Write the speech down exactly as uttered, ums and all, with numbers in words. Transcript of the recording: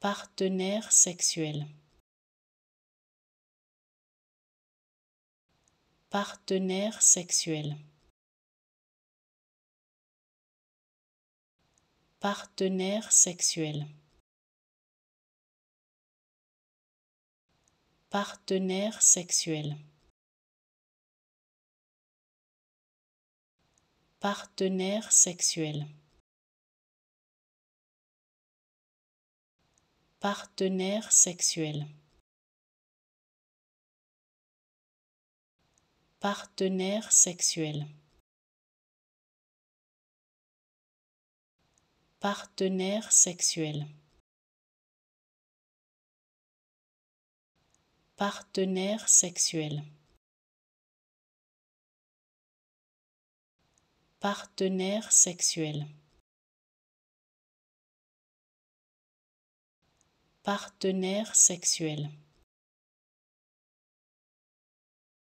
partenaire sexuel, partenaire sexuel, partenaire sexuel, partenaire sexuel, partenaire sexuel, partenaire sexuel, partenaire sexuel, partenaire sexuel, partenaire sexuel, partenaire sexuel, partenaire sexuel.